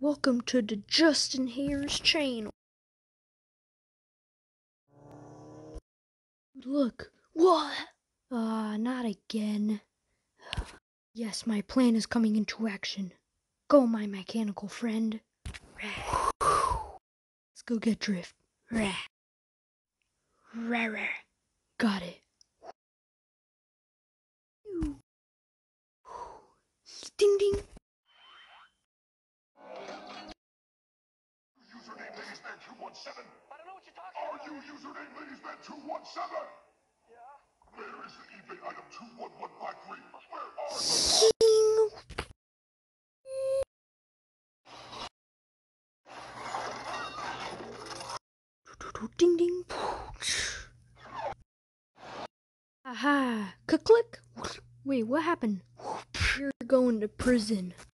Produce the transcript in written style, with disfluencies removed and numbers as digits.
Welcome to the Justin Harris channel. Look. What? Not again. Yes, my plan is coming into action. Go, my mechanical friend. Let's go get Drift. Got it. Ding ding. Username LadiesMan217. I don't know what you're talking about. Are you username LadiesMan217? Yeah. Where is the eBay item 21153? Where are Ding ding. Aha. Click. Wait, what happened? You're going to prison.